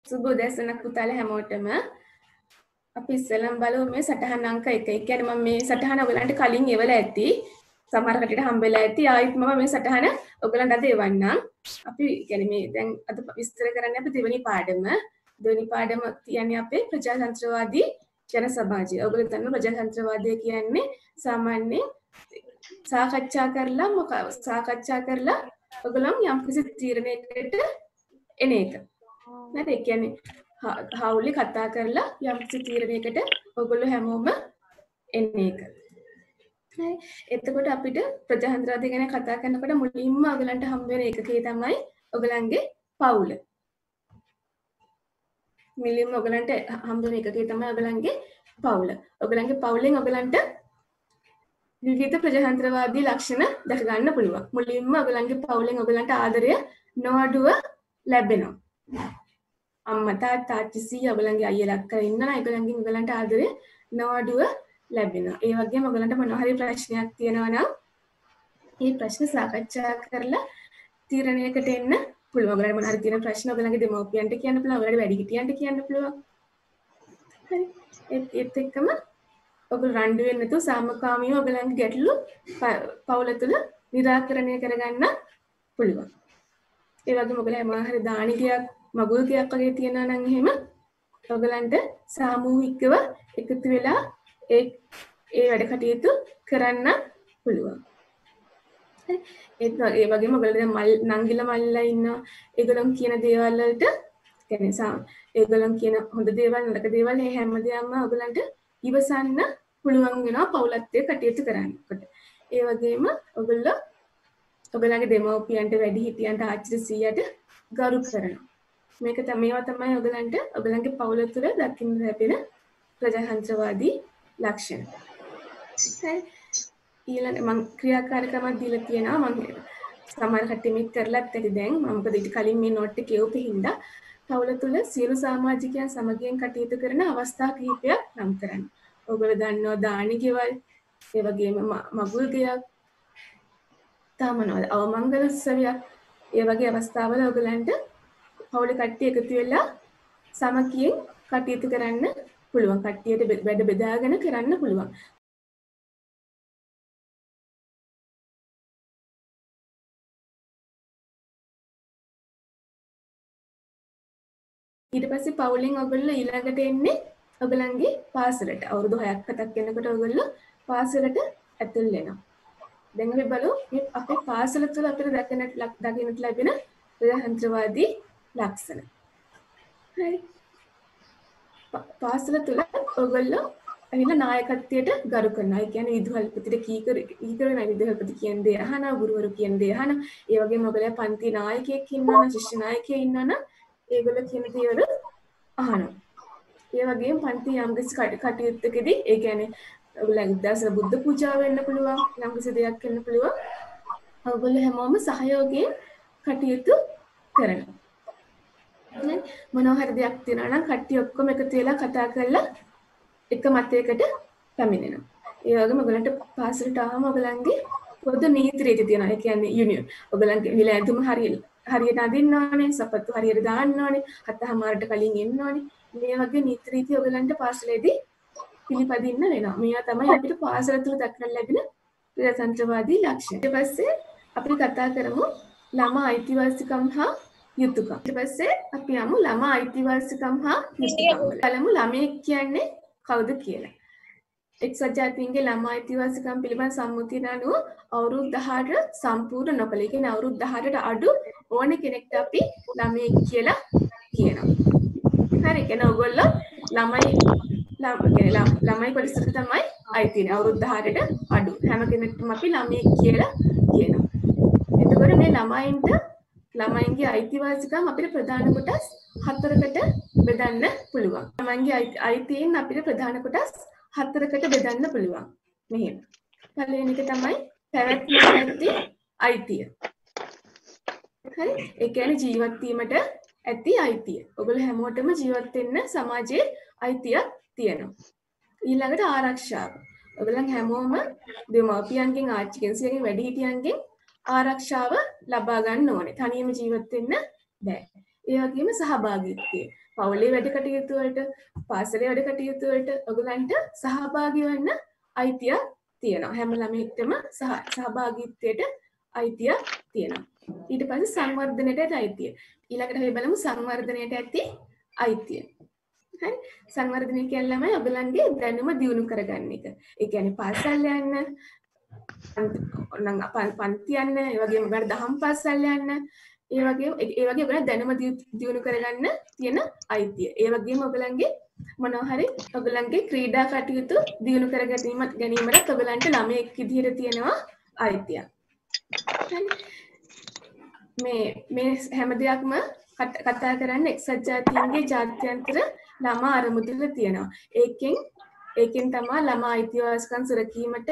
සුබ උදෑසනක් පුතාලා හැමෝටම. අපි ඉස්සෙල්ලාම බලමු මේ සටහන් අංක 1. ඒ කියන්නේ මම මේ සටහන ඔයගලන්ට කලින් එවලා ඇති. සමහර කටට හම්බෙලා ඇති. ආයෙත් මම මේ සටහන ඔයගලන්ට අද එවන්නම්. අපි කියන්නේ මේ දැන් අද විස්තර කරන්නේ අපි දෙවෙනි පාඩම. දෙවෙනි පාඩම කියන්නේ අපේ ප්‍රජාතන්ත්‍රවාදී ජන සමාජය. ඔයගොල්ලෝ දන්නවා ප්‍රජාතන්ත්‍රවාදය කියන්නේ සාමාන්‍යයෙන් සාකච්ඡා කරලා ඔයගොල්ලෝ යම්කිසි තීරණයකට එන එක. නේද? ඒ කියන්නේ හවුලේ කතා කරලා යම්කිසි තීරණයකට ඔයගොල්ලෝ හැමෝම එන එක. හරි. එතකොට අපිට ප්‍රජාතන්ත්‍රවාදය ගැන කතා කරනකොට මුලින්ම ඔයගලන්ට හම්බ වෙන එකකේ තමයි ඔයගලන්ගේ පවුල. මුලින්ම ඔයගලන්ට හම්බ වෙන එකකේ තමයි ඔයගලන්ගේ පවුල. ඔයගලන්ගේ පවුලෙන් ඔයගලන්ට විවිධ ප්‍රජාතන්ත්‍රවාදී ලක්ෂණ දැක ගන්න පුළුවන්. මුලින්ම ඔයගලන්ගේ පවුලෙන් ඔයගලන්ට ආදරය නොඅඩුව ලැබෙනවා. අම්මා තාත්තා ආච්චි සීයා ඔයගලන්ගේ අයියලා අක්කලා ඉන්නවා. ඒගොල්ලන්ගෙන් ඔයගලන්ට ආදරය නොඅඩුව ලැබෙනවා. ඒ වගේම ඔයගලන්ට මොනවා හරි ප්‍රශ්නයක් තියෙනවා නම් මේ ප්‍රශ්න සාකච්ඡා කරලා තීරණයකට එන්න පුළුවන්. ඔයගලන්ට මොනවා හරි තියෙන ප්‍රශ්න ඔයගලන්ගේ දෙමව්පියන්ට කියන්න පුළුවන්. ඔයගලන්ට වැඩිහිටියන්ට කියන්න පුළුවන්. හරි. ඒත් එක්කම ඔයගොල්ලෝ රණ්ඩු වෙන්නේ නැතුව සාමකාමීව ඔයගලන්ගේ ගැටලු පවුල තුළ निराකරණය කරගන්න පුළුවන්. ඒ වගේම ඔයගොල්ලෝ මොනවා හරි දානිකයක් මගුල් ගයක් වගේ තියනවා නම් එහෙම ඔයගලන්ට සාමූහිකව එකතු වෙලා ඒ වැඩ කටයුතු කරන්න පුළුවන්. හරි. ඒ වගේම ඔයගොල්ලෝ දැන් නංගිලා මල්ලිලා ඉන්නවා. ඒගොල්ලෝ කියන දේවල් වලට කියන්නේ ඒගොල්ලෝ කියන හොඳ දේවල් නරක දේවල් මේ හැමදේම ඔයගලන්ට ඉවසන්න පුළුවන් වෙනවා පවුලත් එක්ක කටයුතු කරනකොට. ඒ වගේම ඔයගොල්ලෝ ඔයගලගේ දෙමව්පියන්ට වැඩිහිටියන්ට ආච්චි සීයාට ගරු කරනවා. මේවා තමයි ඔයගලන්ට ඔයගලගේ පවුල තුළ දකින්න ලැබෙන ප්‍රජාතන්ත්‍රවාදී ලක්ෂණ. හරි. ඊළඟ මම ක්‍රියාකාරකමක් දීලා තියෙනවා. මම සමහර කට්ටිය මේක කරලත් ඇති දැන්. මම මොකද ඊට කලින් මේ නෝට් එක කියවපු හින්දා පවුල තුළ සියලු සමාජිකයන් සමගියෙන් කටයුතු කරන අවස්ථා කිහිපයක් නම් කරන්න. ඔයගොල්ලෝ දන්නවා දානි ගෙවල්, ඒ වගේම මගුල් ගෙයක්, තමනවල අවමංගල උත්සවයක්, ඒ වගේ අවස්ථාවල ඔයගලන්ට පවුල කට්ටිය එකතු වෙලා සමගියෙන් කටයුතු කරන්න පුළුවන්. කට්ටියට වැඩ බෙදාගෙන කරන්න පුළුවන්. ඊට පස්සේ පවුලෙන් ඔයගොල්ලෝ ඊළඟට එන්නේ ඔයගලන්ගේ පාසලට. අවුරුදු 6ක් 7ක් යනකොට ඔයගොල්ලෝ පාසලට ඇතුල් වෙනවා. දැන් අපි බලමු මේ අපේ පාසල තුළ අපිට දකින්නට ලැබෙන ප්‍රජාතන්ත්‍රවාදී ලක්ෂණ. හරි. පාසල තුළ ඔයගොල්ලෝ ඇවිල්ලා නායකත්වයට ගරු කරනවා. ඒ කියන්නේ විදුහල්පතිට කීකර වෙන විදුහල්පති කියන දේ අහනවා, ගුරුවරු කියන දේ අහනවා. ඒ වගේම ඔයගොල්ලෝ පන්ති නායකයෙක් ඉන්නවනම්, ශිෂ්‍ය නායකයෙක් ඉන්නවනම් ඒගොල්ලෝ කියන දේවල් අහනවා. ඒ වගේම පන්ති යම්කිසි කටයුත්තකදී ඒ කියන්නේ ඔයගොල්ලෝ උදෑසන බුද්ධ පූජාව වෙන්න පුළුවන්, යම්කිසි දෙයක් වෙන්න පුළුවන්. ඔයගොල්ලෝ හැමෝම සහයෝගයෙන් කටයුතු කරනවා. මොනවා හරි දෙයක් තියෙනවා නම් කට්ටිය ඔක්කොම එකතු වෙලා කතා කරලා එක මතයකට පැමිණෙනවා. ඒ වගේම ඔයගලන්ට පාසලට ආවම ඔයගලන්ගේ පොදු නීති රීති තියෙනවා. ඒ කියන්නේ යුනියන්. ඔයගලන්ගේ විලෑඳුම හරියට අඳින්න ඕනේ, සපත්තු හරියට දාන්න ඕනේ, 7:00ට කලින් එන්න ඕනේ. මේ වගේ නීති රීති ඔයගලන්ට පාසලේදී පිළිපදින්න වෙනවා. මේවා තමයි අපිට පාසල තුල දක්නට ලැබෙන ප්‍රජාතන්ත්‍රවාදී ලක්ෂණ. ඊට පස්සේ අපි කතා කරමු ළමා අයිතිවාසිකම් හා යුතුයකම්. ඊට පස්සේ අපි යමු ළමා අයිතිවාසිකම් හා යුතුයකම් වල. බලමු ළමයෙක් කියන්නේ කවුද කියලා. එක්සත් ජාතීන්ගේ ළමා අයිතිවාසිකම් පිළිබඳ සම්මුතිය අනුව අවුරුදු 18 සම්පූර්ණ නොකළ. ඒ කියන්නේ අවුරුදු 18ට අඩු ඕන කෙනෙක්ට අපි ළමයෙක් කියලා කියනවා. හරි. ඒ කියන්නේ ඔයගොල්ලෝ ළමයි පරිසරයට තමයි අයිති තියෙන්නේ. අවුරුදු 18ට අඩු හැම කෙනෙක්ටම අපි ළමයෙක් කියලා කියනවා. එතකොට මේ ළමයින්ගේ අයිතිවාසිකම් අපිට ප්‍රධාන කොටස් 4කට බෙදන්න පුළුවන්. ළමයින්ගේ අයිතීන් අපිට ප්‍රධාන කොටස් 4කට බෙදන්න පුළුවන්. මෙහෙම. පළවෙනි එක තමයි පැවැත්මට ඇති අයිතිය. හරි. ඒ කියන්නේ ජීවත් වීමට ඇති අයිතිය. ඔයගොල්ලෝ හැමෝටම ජීවත් වෙන්න සමාජයේ අයිතියක් තියෙනවා. ඊළඟට ආරක්ෂාව. ඔයගොල්ලන් හැමෝම දෙමාපියන්ගෙන් ආච්චිගෙන් සීයාගෙන් වැඩිහිටියන්ගෙන් ආරක්ෂාව ලබා ගන්න ඕනේ. තනියම ජීවත් වෙන්න බෑ. ඒ වගේම සහභාගීත්වය. පවුලේ වැඩ කටයුතු වලට, පාසලේ වැඩ කටයුතු වලට ඔයගලන්ට සහභාගී වෙන්න අයිතිය තියෙනවා. හැම ළමයෙක්ටම සහභාගීත්වයට අයිතිය තියෙනවා. ඊට පස්සේ සංවර්ධනයට අයිතිය. ඊළඟට අපි බලමු සංවර්ධනයට ඇති අයිතිය. හරි. සංවර්ධනය කියන්නේ ළමයි ඔයගලන්ගේ දැනුම දියුණු කරගන්න එක. ඒ කියන්නේ පාසල් යන්න, පන්ති යන්න, ඒ වගේම ඔයගලට දහම් පාසල් යන්න, ඒ වගේ ඔයගලට දැනුම දියුණු කරගන්න තියෙන අයිතිය. ඒ වගේම ඔයගලන්ගේ මොනවා හරි ඔයගලන්ගේ ක්‍රීඩා කටයුතු දියුණු කර ගැනීමට ඔයගලන්ට ළමයෙක් විදිහට තියෙනවා අයිතිය. මේ හැම දෙයක්ම කතා කරන්න එක්සත් ජාතීන්ගේ ජාත්‍යන්තර ළමා අරමුදල තියෙනවා. ඒකෙන් තමයි ළමා අයිතිවාසිකම් සුරකීමට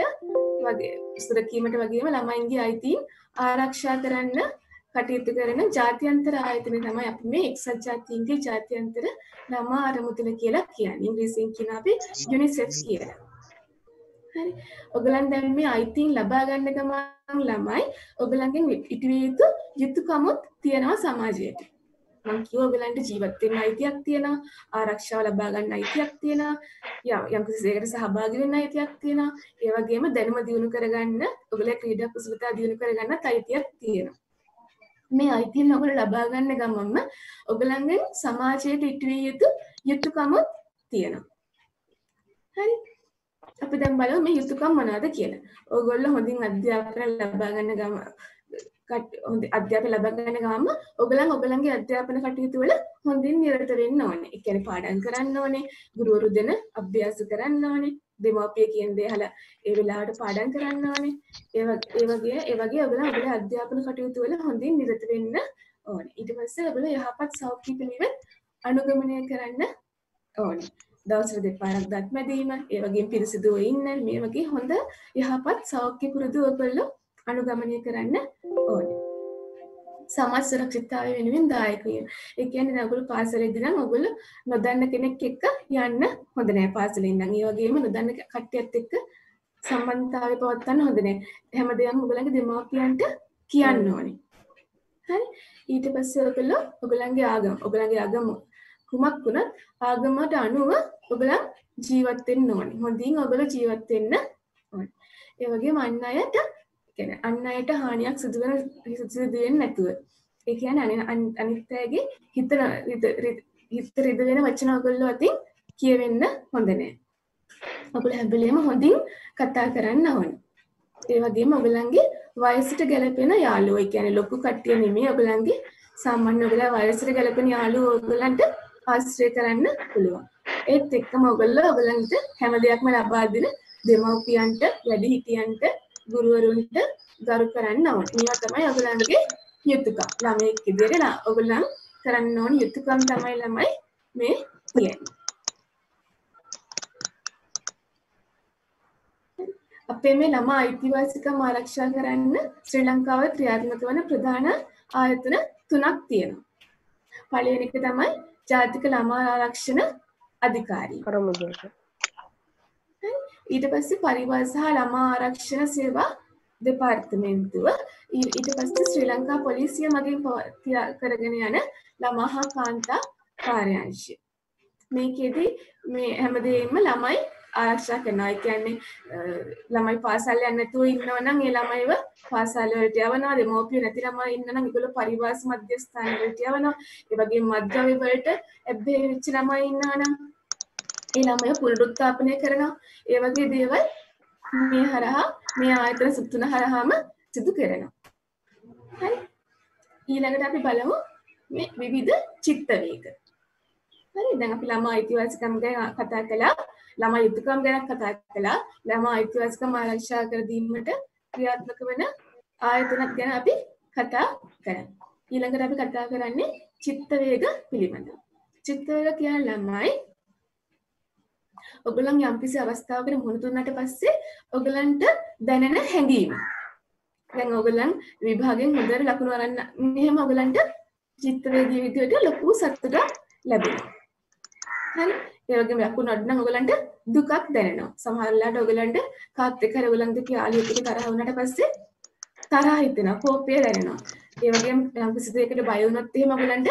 වගේම ළමයින්ගේ අයිතීන් ආරක්ෂා කරන්න කටයුතු කරන ජාත්‍යන්තර ආයතනය තමයි අපි මේ එක්සත් ජාතීන්ගේ ජාත්‍යන්තර ළමා අරමුදල කියලා කියන්නේ. ඉංග්‍රීසියෙන් කියන අපි යුනිසෙෆ් කියලා. හරි. ඔයගලන් දැන් මේ අයිතීන් ලබා ගන්න ගමන් ළමයි ඔයගලන්ගෙන් ඉටුවිය යුතු යුතුකමුත් තියෙනවා සමාජයට. මම කිව්වා ඔයගලන්ට ජීවත් වෙන්න අයිතියක් තියෙනවා, ආරක්ෂාව ලබා ගන්න අයිතියක් තියෙනවා, යම් කිසි දෙයකට සහභාගී වෙන්න අයිතියක් තියෙනවා. ඒ වගේම දැනුම දියුණු කරගන්න, ඔයගලගේ ක්‍රීඩා කුසලතා දියුණු කරගන්නත් අයිතියක් තියෙනවා. මේ අයිතිය ඔයගොල්ලෝ ලබා ගන්න ගමන්ම ඔයගලන්ගෙන් සමාජයට ඉටුවිය යුතු යුතුකමුත් තියෙනවා. හරි. අපි දැන් බලමු මේ යුතුකම් මොනවද කියලා. ඔයගොල්ලෝ හොඳින් අධ්‍යාපනය ලබා ගන්න ගමන් ඔයගලන්ගේ අධ්‍යාපන කටයුතු වල හොඳින් නිරත වෙන්න ඕනේ. ඒ කියන්නේ පාඩම් කරන්න ඕනේ, ගුරුවරු දෙන අභ්‍යාස කරන්න ඕනේ, දෙමාපිය කියන දේ අහලා ඒ වෙලාවට පාඩම් කරන්න ඕනේ. ඒ වගේ ඔයගොල්ලෝ අධ්‍යාපන කටයුතු වල හොඳින් නිරත වෙන්න ඕනේ. ඊට පස්සේ ඔයගොල්ලෝ යහපත් සෞඛ්‍ය පිළිවෙත් අනුගමනය කරන්න ඕනේ. දවසට දෙපාරක් දත් මැදීම, ඒ වගේම පිරිසිදුව ඉන්න, මේ වගේ හොඳ යහපත් සෞඛ්‍ය පුරුදු ඔයගොල්ලෝ අනුගමනය කරන්න ඕනේ. සමාජ සුරක්ෂිතතාවය වෙනුවෙන් දායක වීම. ඒ කියන්නේ දැන් ඔයගොල්ලෝ පාසලේදී නම් ඔයගොල්ලෝ නොදන්න කෙනෙක් එක්ක යන්න හොඳ නෑ පාසලෙන් නම්. ඒ වගේම නොදන්න කට්ටියත් එක්ක සම්බන්ධතාවය පවත්වන්න හොඳ නෑ. හැමදේම ඔයගොල්ලන්ගේ දෙමාපියන්ට කියන්න ඕනේ. හරි. ඊට පස්සේ ඔයගොල්ලන්ගේ ආගම කුමක් වුණත් ආගමට අනුව ඔයගොල්ලන් ජීවත් වෙන්න ඕනේ. හොඳින් ඔයගොල්ලෝ ජීවත් වෙන්න ඕනේ. ඒ වගේම අන් අයට හානියක් සිදු වෙන්නේ නැතුව. ඒ කියන්නේ අනිත් අයගේ හිත රිදවෙන වචන ඔයගොල්ලෝ අතින් කියවෙන්න හොඳ නෑ. ඔයගොල්ලෝ හැම වෙලේම හොඳින් කතා කරන්න ඕනේ. ඒ වගේම ඔයගොල්ලන්ගේ වයසට ගැලපෙන යාළුවෝ, ඒ කියන්නේ ලොකු කට්ටිය නෙමෙයි, ඔයගොල්ලන්ගේ සාමාන්‍ය ඔයගොල්ලෝ වයසට ගැලපෙන යාළුවෝ ඔයගොල්ලන්ට ආශ්‍රය කරන්න පුළුවන්. ඒත් එක්කම ඔයගොල්ලන්ට හැම දෙයක්ම ලබා දෙන දෙමව්පියන්ට, වැඩිහිටියන්ට, ගුරුවරුන්ට ගරු කරන්න ඕනේ. මේවා තමයි ඔයගොල්ලන්ගේ යුතුයකම්. ළමයෙක් විදිහට ඔයගොල්ලන් කරන්න ඕනේ යුතුයකම් තමයි ළමයි මේ කියන්නේ. අපේ මේ ළමා අයිතිවාසිකම් ආරක්ෂා කරන්න ශ්‍රී ලංකාවේ ක්‍රියාත්මක වන ප්‍රධාන ආයතන 3ක් තියෙනවා. පළවෙනි එක තමයි ජාතික ළමා ආරක්ෂණ අධිකාරිය. ඊට පස්සේ පරිවාර සහ ළමා ආරක්ෂණ සේවා දෙපාර්තමේන්තුව, ඊට පස්සේ ශ්‍රී ලංකා පොලිසිය මගින් කරගෙන යන ළමා හා කාන්තා කාර්යාංශය. මේකෙදි මේ හැමදේම ළමයි ආරක්ෂා කරනවා. ඒ කියන්නේ ළමයි පාසල් යන්න නැතුව ඉන්නවා නම් ඒ ළමයිව පාසල් වලට යවනවා. දෙමෝපිය නැති ළමයි ඉන්න නම් ඒගොල්ලෝ පරිවාස මධ්‍යස්ථාන වලට යවනවා. ඒ වගේම මත්ද්‍රව්‍ය වලට ඇබ්බැහි වෙච්ච ළමයි ඉන්නවා නම් ඒ ළමයිව පුනරුත්ථාපනය කරනවා. ඒ වගේ දේවල් මේ ආයතන 3 හරහාම සිදු කරනවා. හරි. ඊළඟට අපි බලමු මේ විවිධ චිත්ත වේග. හරි. දැන් අපි ළමා අයිතිවාසිකම් ගැන කතා කළා. ළමා යුතුයකම් ගැන කතා කළා. ළමා අයිතිවාසිකම් ආරක්ෂා කර දීමට ක්‍රියාත්මක වන ආයතනත් ගැන අපි කතා කරා. ඊළඟට අපි කතා කරන්නේ චිත්ත වේග පිළිබඳව. චිත්ත වේග කියන්නේ ළමයි ඔයගොල්ලන් යම්කිසි අවස්ථාවකට මුහුණ දුන්නාට පස්සේ ඔයගලන්ට දැනෙන හැඟීම. දැන් ඔයගොල්ලන් විභාගයෙන් හොඳට ලකුණු අරන් මෙහෙම ඔයගලන්ට චිත්ත වේගී විදියට ලොකු සතුටක් ලැබෙනවා. හරි. ඒ වගේම ලකුණු අඩු නම් ඔයගලන්ට දුකක් දැනෙනවා. සමහර වෙලාවට ඔයගලන්ට කාත් එක්ක ඔයගලන්ගේ යාළුවෙක් එක්ක තරහ වුණාට පස්සේ තරහ හිතෙනවා, කෝපය දැනෙනවා. ඒ වගේම යම්කිසි දෙයකට බය වුණොත් එහෙම ඔයගලන්ට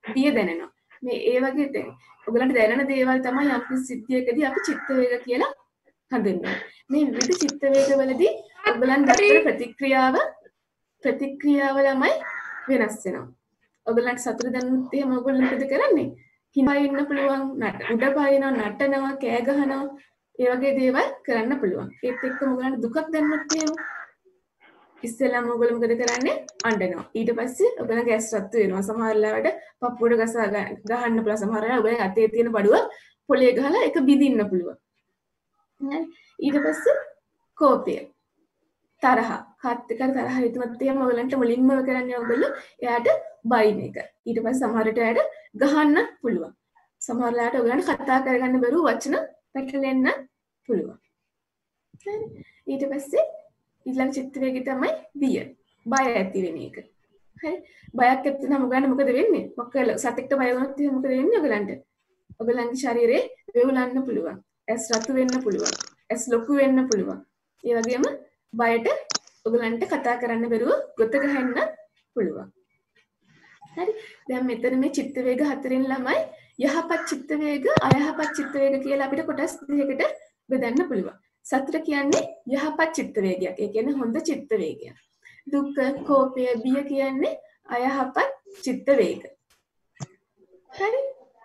බිය දැනෙනවා. මේ ඒ වගේ දැන් ඔයගලන්ට දැනෙන දේවල් තමයි යම් සිද්ධියකදී අපි චිත්ත වේග කියලා හඳුන්වන්නේ. මේ විවිධ චිත්ත වේගවලදී ඔයගලන් දක්වන ප්‍රතික්‍රියාව ළමයි වෙනස් වෙනවා. ඔයගලන්ට සතුට දැනුනොත් එහෙම ඔයගොල්ලෝ මොකද කරන්නේ? හිනා ඉන්න පුළුවන්, උඩ පායනවා, නටනවා, කෑ ගහනවා, ඒ වගේ දේවල් කරන්න පුළුවන්. ඒත් එක්කම ඔයගලන්ට දුකක් දැනුනොත් එහෙම ඉස්සෙල්ලාම ඔයගොල්ලෝ මොකද කරන්නේ? අඬනවා. ඊට පස්සේ ඔයගලන්ගේ ඇස් රත් වෙනවා. සමහර වෙලාවට පපුවට ගහන්න පුළුවන්. සමහර වෙලාවට ඔයගලගේ අතේ තියෙන බඩුව පොලේ ගහලා ඒක බිඳින්න පුළුවන්. ඊට පස්සේ කෝපය, තරහ, කත් එක්ක තරහ හිතුවත් එහෙම ඔයගලන්ට මුලින්ම කරන්නේ ඔයගොල්ලෝ එයාට බයින් එක. ඊට පස්සේ සමහර විට එයාට ගහන්න පුළුවන්. සමහර වෙලාවට ඔයගලන්ට කතා කරගන්න බැරුව වචන පැටලෙන්න පුළුවන්. හරි. ඊට පස්සේ ඊළඟ චිත්ත වේගය තමයි බිය. බය ඇති වෙන එක. හරි. බයක් ඇති වෙනම ඔයගලන්ට මොකද වෙන්නේ? මොකද සතෙක්ට බය වුණොත් එහෙනම් මොකද වෙන්නේ ඔයගලන්ට? ඔයගලන්ගේ ශරීරේ වෙවුලන්න පුළුවන්. ඇස් රතු වෙන්න පුළුවන්. ඇස් ලොකු වෙන්න පුළුවන්. ඒ වගේම බයට ඔයගලන්ට කතා කරන්න බැරුව ගොත ගහන්න පුළුවන්. හරි. දැන් මෙතන මේ චිත්ත වේග හතරෙන් ළමයි යහපත් චිත්ත වේග, අයහපත් චිත්ත වේග කියලා අපිට කොටස් දෙකකට බෙදන්න පුළුවන්. සතර කියන්නේ යහපත් චිත්ත වේගයක්. ඒ කියන්නේ හොඳ චිත්ත වේගයක්. දුක, කෝපය, බිය කියන්නේ අයහපත් චිත්ත වේග. හරි.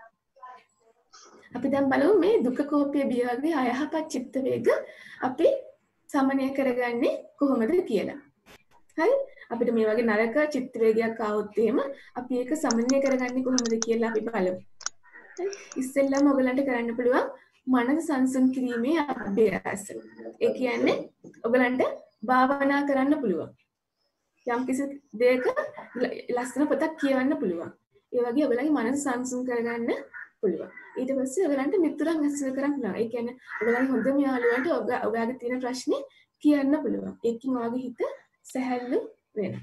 අපි දැන් බලමු මේ දුක, කෝපය, බිය වගේ අයහපත් චිත්ත වේග අපි සමනය කරගන්නේ කොහොමද කියලා. හරි. අපිට මේ වගේ නරක චිත්ත වේගයක් ආවොත් එහෙම අපි ඒක සමනය කරගන්නේ කොහොමද කියලා අපි බලමු. හරි. ඉස්සෙල්ලාම ඔයගලන්ට කරන්න පුළුවන් මනස සංසුන් කිරීමේ අභ්‍යාස. ඒ කියන්නේ ඔයගලන්ට භාවනා කරන්න පුළුවන්. යම් කිසි දෙයක ලස්සන පොතක් කියවන්න පුළුවන්. ඒ වගේ ඔයගලගේ මනස සංසුන් කරගන්න පුළුවන්. ඊට පස්සේ ඔයගලන්ට මිතුරන් ඇසුර කරන්න පුළුවන්. ඒ කියන්නේ ඔයගලගේ හොඳම යාළුවන්ට ඔයාගේ තියෙන ප්‍රශ්නේ කියන්න පුළුවන්. ඒකින් ඔයාගේ හිත සැහැල්ලු වෙනවා.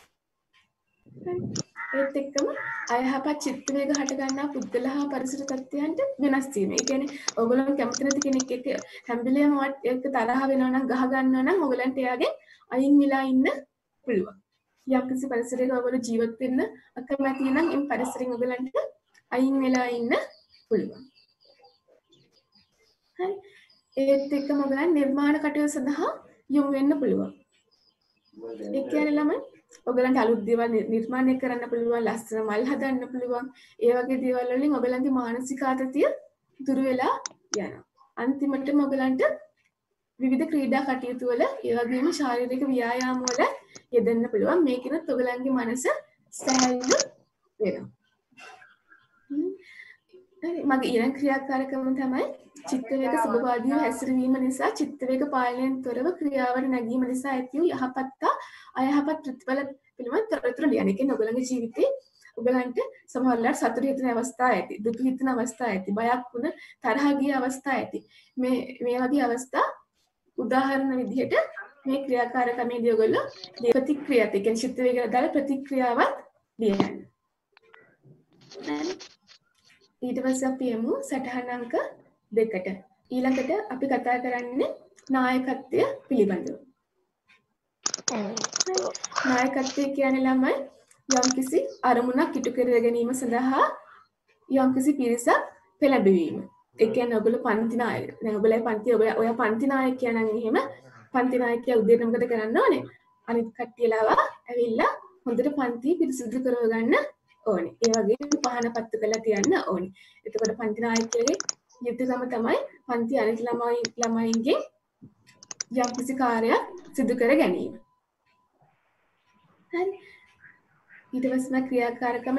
ඒත් එක්කම අයහපත් චිත්ත වේග හට ගන්නා පුද්ගල හා පරිසර තත්ත්වයන්ට වෙනස් වීම. ඒ කියන්නේ ඔයගොල්ලෝ කැමති නැති කෙනෙක් එක්ක හැම වෙලේම ඒක තරහ වෙනවා නම් ගහ ගන්නවා නම් ඔයගලන්ට එයාගෙන් අයින් වෙලා ඉන්න පුළුවන්. යම්කිසි පරිසරයක ඔයගොල්ලෝ ජීවත් වෙන්න අකමැති නම් ඒ පරිසරයෙන් ඔයගලන්ට අයින් වෙලා ඉන්න පුළුවන්. හරි. ඒත් එක්කම ඔයගලන් නිර්මාණ කටයුතු සඳහා යොමු වෙන්න පුළුවන්. ඒ කියන්නේ ළමයි ඔයගලන්ට අලුත් දේවල් නිර්මාණය කරන්න පුළුවන්, ලස්සන මල් හදන්න පුළුවන්. ඒ වගේ දේවල් වලින් ඔයගලන්ගේ මානසික ආතතිය දුර වෙලා යනවා. අන්තිමටම ඔයගලන්ට විවිධ ක්‍රීඩා කටයුතු වල, ඒ වගේම ශාරීරික ව්‍යායාම වල යෙදෙන්න පුළුවන්. මේකිනුත් ඔයගලන්ගේ මනස සැහැල්ලු වෙනවා. මගේ ඊළඟ ක්‍රියාකාරකම තමයි චිත්ත වේග සුභවාදීව හැසිරවීම නිසා චිත්ත වේග පාලනයෙන් තොරව ක්‍රියාවට නැගීම නිසා ඇති වූ යහපත් අයහපත් ප්‍රතිඵල පිළිබඳ තොරතුරු ලියන්න. ඒ කියන්නේ ඔයගලගේ ජීවිතේ ඔයගලන්ට සමහර වෙලාවට සතුට හිතෙන අවස්ථා ඇති, දුක හිතෙන අවස්ථා ඇති, බයක් වුණ තරහ ගිය අවස්ථා ඇති. මේ වගේ අවස්ථා උදාහරණ විදිහට මේ ක්‍රියාකාරකමේදී ඔයගොල්ලෝ ප්‍රතික්‍රියාත් ඒ කියන්නේ චිත්ත වේග දාලා ප්‍රතික්‍රියාවක් ලියන්න. ඊට පස්සේ අපි යමු සටහන අංක 2ට. ඊළඟට අපි කතා කරන්නේ නායකත්වය පිළිබඳව. නායකත්වය කියන්නේ ළමයි යම්කිසි අරමුණක් ඉටු කර ගැනීම සඳහා යම්කිසි පිරිසක් පෙළඹවීම. ඒ කියන්නේ ඔයගොල්ලෝ පන්ති නායක. දැන් ඔයගොල්ලෝ පන්ති ඔය පන්ති නායකයා නම් එහෙම පන්ති නායකයා උදේට මොකද කරන්න ඕනේ? අනිත් කට්ටියලා ඇවිල්ලා හොඳට පන්ති පිරිසිදු කරව ගන්න ඕනේ. ඒ වගේම පහන පත්තු කරලා තියන්න ඕනේ. එතකොට පන්ති නායකයාගේ යුතුයකම තමයි පන්ති අනිත් ළමයින්ගේ යම්කිසි කාර්යයක් සිදු කර ගැනීම. හරි. ඊට පස්සේ ක්‍රියාකාරකම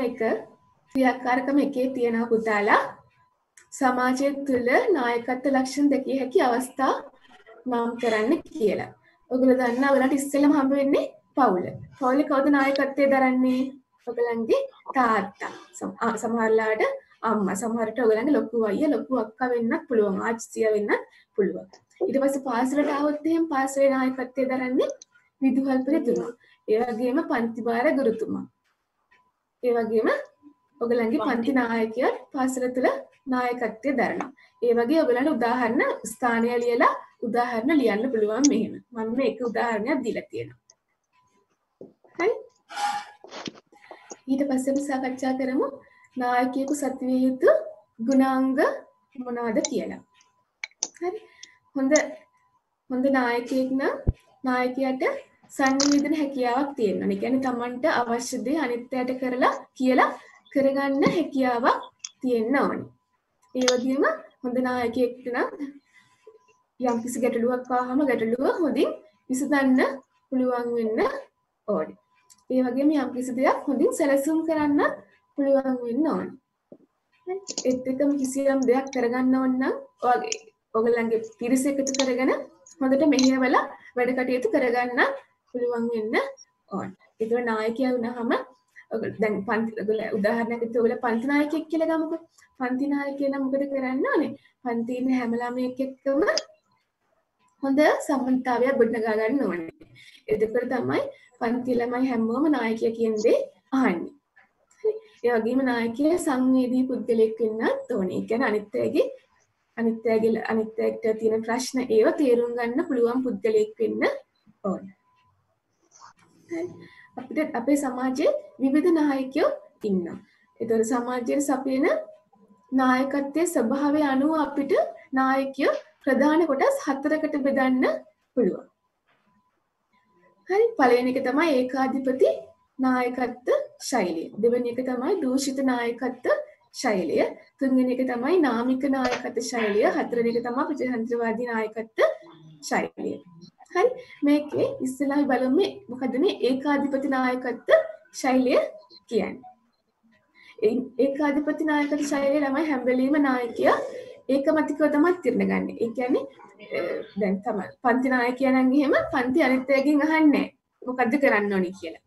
1 තියෙන පුතාලා සමාජය තුළ නායකත්ව ලක්ෂණ දැකිය හැකි අවස්ථා නම් කරන්න කියලා. ඔයගොල්ලෝ දන්නා ඔයාලට ඉස්සෙල්ලම හම්බ වෙන්නේ පවුල. පවුලේ කවුද නායකත්වය දරන්නේ? ඔයගලන්ගේ තාත්තා. සමහරලාට අම්මා, සමහරට ඔයගලන්ගේ ලොකු අයියා, ලොකු අක්කා වෙන්නත් පුළුවන්, ආච්චියා වෙන්නත් පුළුවන්. ඊට පස්සේ පාසලට ආවොත් එහෙම පාසලේ නායකත්වය දරන්නේ විදුහල්පතිතුමා. ඒ වගේම පන්ති භාර ගුරුතුමා. ඒ වගේම ඔයගලන්ගේ පන්ති නායකයා පාසල තුළ නායකත්වය දරනවා. ඒ වගේ ඔයගලන්ට උදාහරණ ස්ථානය ලියලා උදාහරණ ලියන්න පුළුවන් මෙහෙම. මම මේක උදාහරණයක් දීලා තියෙනවා. හරි? ඊට පස්සේ අපි සාකච්ඡා කරමු නායකයෙකු සතු විය යුතු ගුණාංග මොනවද කියලා. හරි. හොඳ නායකයෙක් නම් නායකයාට සංනිවේදන හැකියාවක් තියෙනවා. ඒ කියන්නේ Tamanට අවශ්‍ය දේ අනිත් අයට කරලා කියලා කරගන්න හැකියාවක් තියෙන්න ඕනේ. ඒ වගේම හොඳ නායකයෙක්ට නම් යම්කිසි ගැටලුවක් ආවම ගැටලුව හොඳින් විසඳන්න පුළුවන් වෙන්න ඕනේ. ඒ වගේම යම්කිසි දෙයක් හොඳින් සැලසුම් කරන්න පුළුවන් වෙන්න ඕනේ. ඒත් එක්කම කිසියම් දෙයක් කරගන්න ඕන නම් ඔයගොල්ලන්ගේ පිරිස එකතු කරගෙන හොඳට මෙහෙයවලා වැඩ කටයුතු කරගන්න පුළුවන් වෙන්න ඕන. ඒක නායකයා වුණාම දැන් උදාහරණයක් විදිහට ඔයගොල්ලෝ පන්ති නායකයෙක් කියලා ගමුකෝ. පන්ති නායකයා නම් මොකද කරන්න ඕනේ? පන්තියේ ඉන්න හැම ළමයෙක් එක්කම හොඳ සම්බන්ධතාවයක් ගොඩනගා ගන්න ඕනේ. එතකොට තමයි පන්ති ළමයි හැමෝම නායකයා කියන දේ අහන්නේ. ඒ වගේම නායකයා සංවේදී පුද්ගලෙක් වෙන්නත් ඕනේ. ඒ කියන්නේ අනිත් අයට තියෙන ප්‍රශ්න ඒව තේරුම් ගන්න පුළුවන් පුද්ගලෙක් වෙන්න ඕනේ. අපිට අපේ සමාජයේ විවිධ නායකයෝ ඉන්නවා. ඒතකොට සමාජයේ සපයන නායකත්වයේ ස්වභාවය අනුව අපිට නායකයෝ ප්‍රධාන කොටස් 4කට බෙදන්න පුළුවන්. හරි, පළවෙනි එක තමයි ඒකාධිපති නායකත්ව ශෛලිය. දෙවෙනි එක තමයි දූෂිත නායකත්ව ශෛලිය. තුන්වෙනි එක තමයි නාමික නායකත්ව ශෛලිය. හතරවෙනි එක තමයි ප්‍රජාතන්ත්‍රවාදී නායකත්ව ශෛලිය. හරි, මේකේ ඉස්සෙල්ලා බලමු මොකද මේ ඒකාධිපති නායකත්ව ශෛලිය කියන්නේ. ඒකාධිපති නායකත්ව ශෛලිය ළමයි හැම වෙලෙම නායකයා ඒකමතිකව තමයි තිරණ ගන්න. ඒ කියන්නේ දැන් තමයි පන්ති නායකයා නම් එහෙම පන්ති අනිත් අයගෙන් අහන්නේ මොකද්ද කරන්න ඕනි කියලා.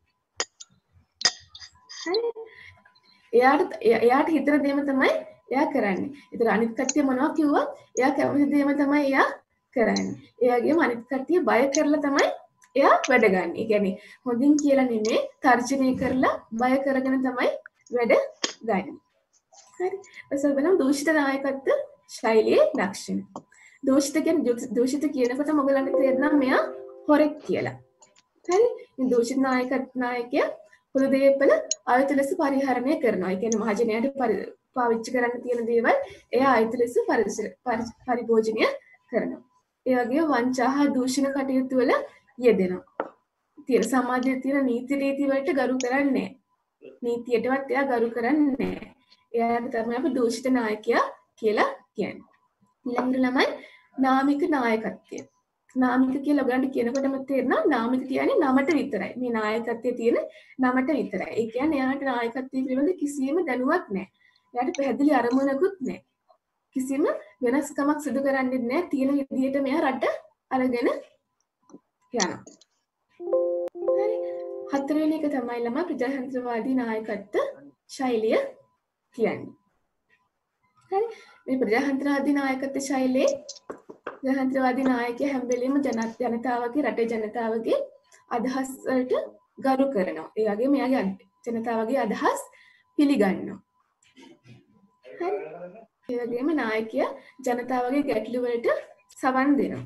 එයාට හිතන දේම තමයි එයා කරන්නේ. ඒතර අනිත් කට්ටිය මොනවා කිව්වත් එයා කැමති දේම තමයි එයා කරන්නේ. ඒ වගේම අනිත් කට්ටිය බය කරලා තමයි එයා වැඩ ගන්න. ඒ කියන්නේ හොඳින් කියලා නෙමෙයි තර්ජනය කරලා බය කරගෙන තමයි වැඩ ගන්න. හරි. ඊපස්සේ බලමු දූෂිත නායකත්ව ශෛලියේ ලක්ෂණ. දූෂිත කියනකොට මොගලන්ට තේරෙනවා මෙයා හොරෙක් කියලා. හරි. මේ දූෂිත නායකයා පොදු දේපල ආයත ලෙස පරිහරණය කරනවා. ඒ කියන්නේ මහජනයාට පාවිච්චි කරන්න තියෙන දේවල් එයා ආයත ලෙස පරිභෝජනය කරනවා. ඒ වගේම වංචා හා දූෂණ කටයුතු වල යෙදෙනවා. සමාජයේ තියෙන නීති රීති වලට ගරු කරන්නේ නැහැ. නීතියටවත් එයා ගරු කරන්නේ නැහැ. එයාට තමයි අපි දූෂිත නායකයා කියලා කියන්නේ. ඊළඟට ළමයි නාමික නායකත්වය. නාමික කියලා ඔයගලන්ට කියනකොටම තේරෙනවා නාමික කියන්නේ නමට විතරයි. මේ නායකත්වයේ තියෙන නමට විතරයි. ඒ කියන්නේ එයාට නායකත්වයේ පිළිබඳ කිසිම දැනුවක් නැහැ. එයාට පැහැදිලි අරමුණකුත් නැහැ. කිසිම වෙනස්කමක් සිදු කරන්නේ නැහැ. තියෙන විදිහට මෙයා රට අරගෙන යනවා. හරි. හතරවෙනි එක තමයි ළමා ප්‍රජාතන්ත්‍රවාදී නායකත්ව ශෛලිය කියන්නේ. හරි. මේ ප්‍රජාතන්ත්‍රවාදී නායකත්ව ශෛලියේ ප්‍රජාතන්ත්‍රවාදී නායකයා හැම වෙලෙම ජනතාවගේ රටේ ජනතාවගේ අදහස් වලට ගරු කරනවා. ඒ වගේම එයාගේ ජනතාවගේ අදහස් පිළිගන්නවා. හරි. ඒ වගේම නායකයා ජනතාවගේ ගැටලු වලට සවන් දෙනවා.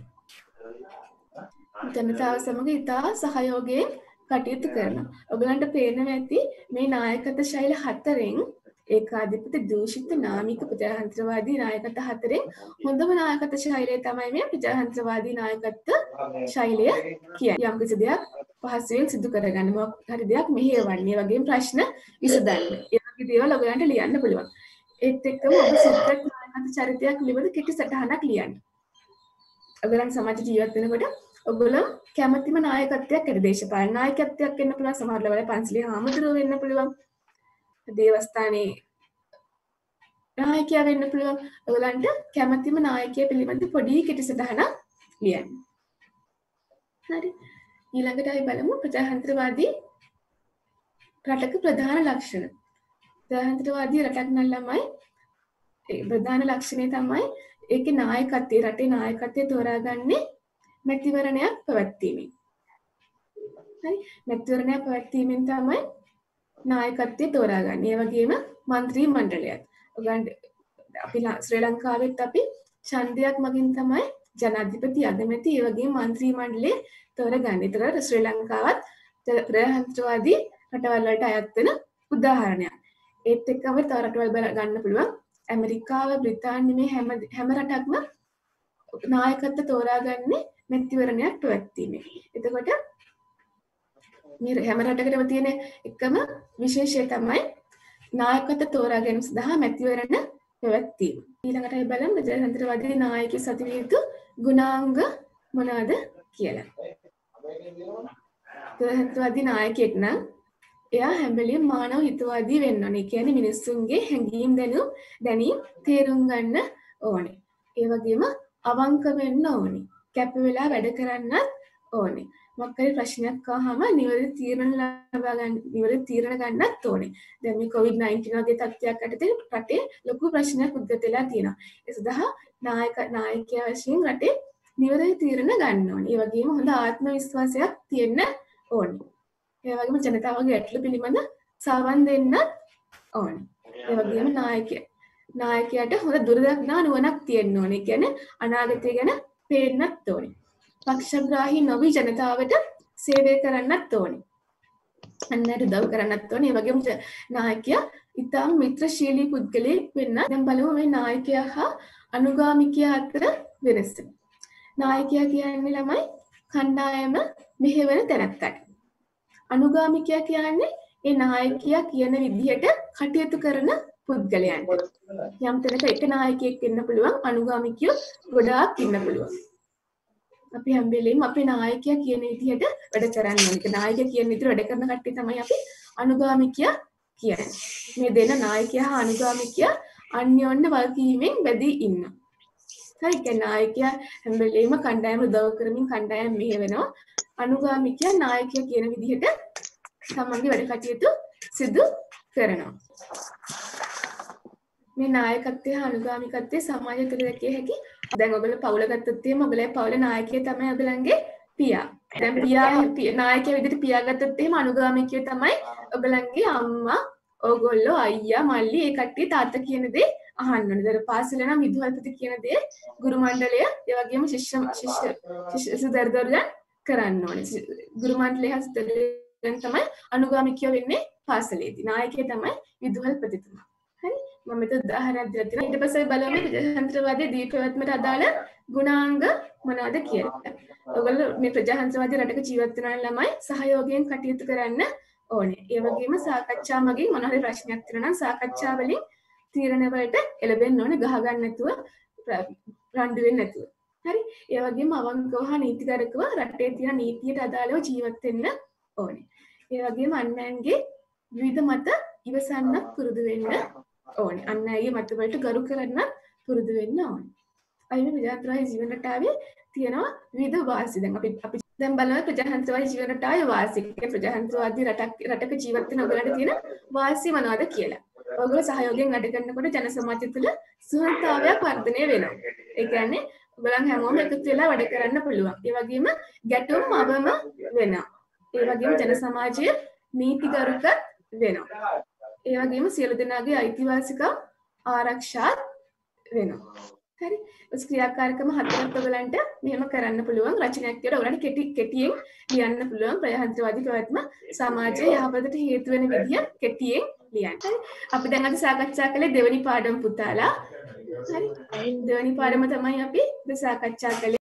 ජනතාව සමග ඉතා සහයෝගයෙන් කටයුතු කරනවා. ඔයගලන්ට පේනවා ඇති මේ නායකත්ව ශෛලි හතරෙන් ඒකාධිපති දූෂිත නාමික ප්‍රජාතන්ත්‍රවාදී නායකත්ව හතරෙන් හොඳම නායකත්ව ශෛලිය තමයි මේ ප්‍රජාතන්ත්‍රවාදී නායකත්ව ශෛලිය කියන්නේ. යම් කිසි දෙයක් පහසුවෙන් සිදු කරගන්න මොකක් හරි දෙයක් මෙහෙයවන්න. ඒ වගේම ප්‍රශ්න විසඳන්න. ඒ වගේ දේවල් ඔයගලන්ට ලියන්න පුළුවන්. ඒත් එක්කම ඔබ සුද්ධ නායකත්ව චරිතයක් පිළිබඳ කෙටි සටහනක් ලියන්න. ඔයගලන් සමාජ ජීවත් වෙනකොට ඔයගොල්ලෝ කැමැතිම නායකත්වයක් ඇති දේශපාලන නායකත්වයක් වෙන්න පුළුවන්. සමහර වෙලාවට පන්සලේ හාමුදුරුවෝ වෙන්න පුළුවන්. දේවස්ථානයේ නායකයා වෙන්න පුළුවන්. ඔයගලන්ට කැමැතිම නායකයා පිළිබඳ පොඩි කෙටි සටහනක් ලියන්න. හරි. ඊළඟට අපි බලමු ප්‍රජාතන්ත්‍රවාදී රටක ප්‍රධාන ලක්ෂණ. ප්‍රජාතන්ත්‍රවාදී රටක් නම් ළමයි ඒ ප්‍රධාන ලක්ෂණය තමයි ඒකේ නායකත්වයේ රටේ නායකත්වයේ තෝරාගන්නේ මැතිවරණයක් පැවැත්වීමෙන්. හරි. මැතිවරණයක් පැවැත්වීමෙන් තමයි නායකත්වයේ තෝරාගන්නේ. ඒ වගේම മന്ത്രി මණ්ඩලයත්. ඔයගන්ට අපි ශ්‍රී ලංකාවෙත් අපි ඡන්දයක් මගින් තමයි ජනාධිපති අගමැති ඒ වගේම മന്ത്രി මණ්ඩලය තෝරගන්නේ. ඒතර ශ්‍රී ලංකාවත් ප්‍රජාතන්ත්‍රවාදී රටවල් වලට අයත් වෙන උදාහරණයක්. ඒත් එක්කම තව රටවල් ගන්න පුළුවන්. ඇමරිකාව, බ්‍රිතාන්‍ය මේ හැම රටක්ම නායකත්ව තෝරාගන්නේ මැතිවරණයක් පැවැත්වීමෙන්. එතකොට මේ හැම රටකටම තියෙන එකම විශේෂය තමයි නායකත්ව තෝරා ගැනීම සඳහා මැතිවරණ පැවැත්වීම. ඊළඟට අපි බලමු ප්‍රජාතන්ත්‍රවාදී නායකයෙකු සතු විය යුතු ගුණාංග මොනවාද කියලා. ප්‍රජාතන්ත්‍රවාදී නායකයෙක් නම් එයා හැම වෙලෙම මානව හිතවාදී වෙන්න ඕනේ. ඒ කියන්නේ මිනිස්සුන්ගේ හැඟීම් දැනීම් තේරුම් ගන්න ඕනේ. ඒ වගේම අවංක වෙන්න ඕනේ. කැප වෙලා වැඩ කරන්නත් ඕනේ. මොකක් හරි ප්‍රශ්නයක් ආවම නිවැරදි තීරණ ගන්නත් ඕනේ. දැන් මේ COVID-19 වගේ තත්ත්වයක් යටතේ රටේ ලොකු ප්‍රශ්නයක් උද්ගත වෙලා තියෙනවා. ඒ සඳහා නායකයා වශයෙන් රටේ නිවැරදි තීරණ ගන්න ඕනේ. ඒ වගේම හොඳ ආත්ම විශ්වාසයක් තියෙන්න ඕනේ. ඒ වගේම ජනතාවගේ ගැටලු පිළිබඳ සවන් දෙන්න ඕනේ. ඒ වගේම නායකයාට හොඳ දුරදක්නා නුවණක් තියෙන්න ඕනේ. ඒ කියන්නේ අනාගතය ගැන පේන්නත් ඕනේ. පක්ෂග්‍රාහී නොවි ජනතාවට සේවය කරන්නත් ඕනේ. අන්නට උදව් කරන්නත් ඕනේ. ඒ වගේම නායකයා ඉතාම මිත්‍රශීලී පුද්ගලයෙක් වෙන්න. දැන් බලමු මේ නායකයා හා අනුගාමිකයා අතර වෙනස. නායකයා කියන්නේ ළමයි කණ්ඩායම මෙහෙවන තැනැත්තට. අනුගාමිකයා කියන්නේ ඒ නායකයා කියන විදිහට කටයුතු කරන පුද්ගලයන්ට. යම් තැනක එක නායකයෙක් ඉන්න පුළුවන්, අනුගාමිකයෝ ගොඩාක් ඉන්න පුළුවන්. අපි හැම වෙලෙම අපේ නායකයා කියන විදිහට වැඩ කරන්න ඕනේ. නායකයා කියන විදිහට වැඩ කරන කට්ටිය තමයි අපි අනුගාමිකයා කියන්නේ. මේ දෙන නායකයා හා අනුගාමිකයා අන්‍යෝන්‍ය වගකීමෙන් බැදී ඉන්නවා. හරි. ඒ නායකයා හැම වෙලෙම කණ්ඩායම උදව් කරමින් කණ්ඩායම මෙහෙවනවා. අනුගාමිකයා නායකයා කියන විදිහට තමන්ගේ වැඩ කටයුතු සිදු කරනවා. මේ නායකත්වයේ හා අනුගාමිකත්වයේ සමාජය තුළ දැකිය හැකි. දැන් ඔයගොල්ලෝ පවුල ගත්තොත් එහෙම ඔයගොල්ලෝ පවුලේ නායකයා තමයි ඔයගොල්ලන්ගේ පියා. දැන් නායකයා විදිහට පියා ගත්තොත් එහෙම අනුගාමිකයෝ තමයි ඔයගොල්ලන්ගේ අම්මා, ඔයගොල්ලෝ අයියා, මල්ලි ඒ කට්ටිය තාත්තා කියන දේ අහන්න ඕනේ. දැන් පාසලේ නම් විදුහල්පති කියන දේ ගුරු මණ්ඩලය, ඒ වගේම ශිෂ්‍ය දරුවන් කරන්න ඕනේ. ගුරු මණ්ඩලය හස්තයෙන් තමයි අනුගාමිකයෝ වෙන්නේ පාසලේදී. නායකයා තමයි විදුහල්පතිතුමා. හරි. මම මෙතන උදාහරණයක් දෙලා තියෙනවා. ඊට පස්සේ බලමු ප්‍රජාතන්ත්‍රවාදී දීප්‍රවත්මට අදාළ ගුණාංග මොනවද කියලා. ඔයගොල්ලෝ මේ ප්‍රජාතන්ත්‍රවාදී රටක ජීවත් වෙන ළමයි සහයෝගයෙන් කටයුතු කරන්න ඕනේ. ඒ වගේම සාකච්ඡා මගින් මොන හරි ප්‍රශ්නයක් තියෙනවා නම් සාකච්ඡා වලින් තීරණ වලට එළඹෙන්න ඕනේ, ගහ ගන්න නැතුව, රණ්ඩු වෙන්නේ නැතුව. හරි. ඒ වගේම අවංකව හා නීතිගරුකව රටේ තියෙන නීතියට අදාළව ජීවත් වෙන්න ඕනේ. ඒ වගේම අන්‍යයන්ගේ විවිධ මත ඉවසන්න පුරුදු වෙන්න ඕනේ. අන් අයගේ මත වලට ගරු කරන්න පුරුදු වෙන්න ඕනේ. අයි මේ ප්‍රජාතන්ත්‍රවාදී ජීවන රටාවේ තියෙනවා විවිධ වාසි. දැන් අපි දැන් බලනවා ප්‍රජාතන්ත්‍රවාදී ජීවන රටාවේ වාසි. ප්‍රජාතන්ත්‍රවාදී රටක ජීවත් වෙන ඔයගලන්ට තියෙන වාසි මොනවද කියලා. ඔයගොල්ලෝ සහයෝගයෙන් වැඩ කරනකොට ජන සමාජය තුළ සුහදතාවයක් වර්ධනය වෙනවා. ඒ කියන්නේ ඔයගලන් හැමෝම එකතු වෙලා වැඩ කරන්න පුළුවන්. ඒ වගේම ගැටුම් අවම වෙනවා. ඒ වගේම ජන සමාජය නීතිගරුක වෙනවා. ඒ වගේම සියලු දෙනාගේ අයිතිවාසිකම් ආරක්ෂා වෙනවා. හරි. ඔස් ක්‍රියාකාරකම හතරක් ඔයගලන්ට මෙහෙම කරන්න පුළුවන්. රචනයක් කියලා ඔයගලන්ට කෙටියෙන් ලියන්න පුළුවන්. ප්‍රජාතන්ත්‍රවාදී පැවැත්ම සමාජයේ යහපතට හේතු වෙන විදිය කෙටියෙන් ලියන්න. අපි දැන් අද සාකච්ඡා කළේ දෙවෙනි පාඩම පුතාලා. හරි. දෙවෙනි පාඩම තමයි අපි සාකච්ඡා කළේ.